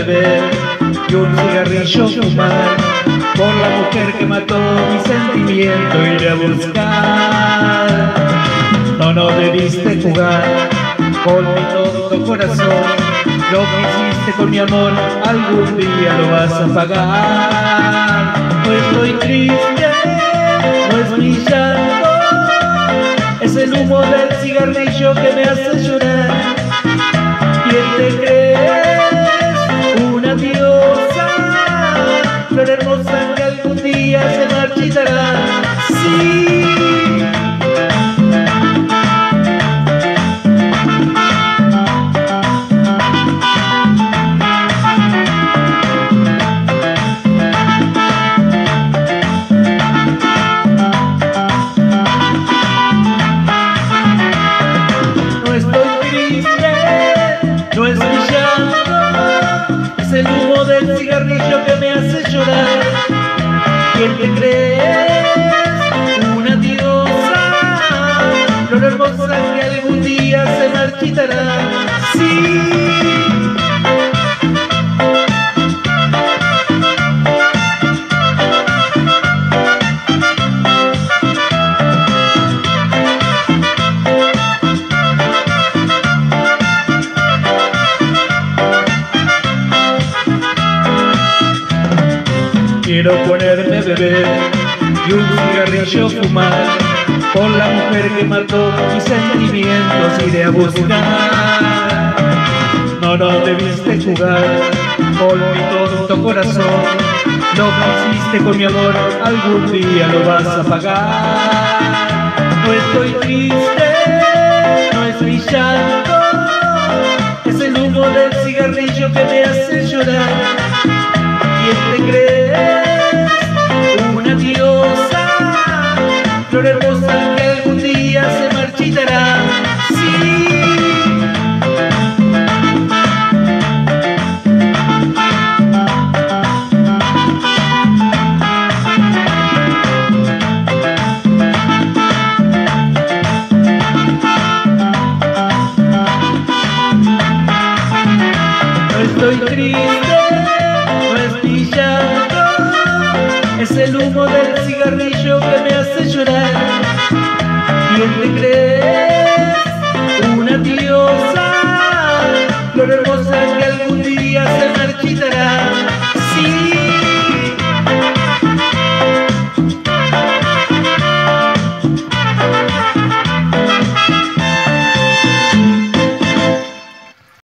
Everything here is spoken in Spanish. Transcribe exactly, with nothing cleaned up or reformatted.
beber y un cigarrillo fumar. Por la mujer que mató mi sentimiento iré a buscar. No, no debiste jugar con mi tonto corazón. Lo que hiciste con mi amor algún día lo vas a pagar. No estoy triste, no es mi llanto, es el humo del cigarrillo que me hace llorar. ¿Quién te crees? Una diosa, flor hermosa que algún día se marchitará. Sí. No es mi llanto, es el humo del cigarrillo que me hace llorar. ¿Quién te crees? Una diosa, flor hermosa que algún día se marchitará. Sí. Quiero ponerme a beber y un cigarrillo fumar. Por la mujer que mató mis sentimientos iré a buscar. No, no debiste jugar con mi tonto corazón. Lo que hiciste con mi amor algún día lo vas a pagar. No estoy triste, no es mi llanto, es el humo del cigarrillo que me hace llorar. ¿Quién te crees? Una diosa, flor hermosa que algún día se marchitará. Sí. No estoy triste, no es mi llanto, es el humo del cigarrillo que me hace llorar. ¿Quién te crees? Una diosa, flor hermosa que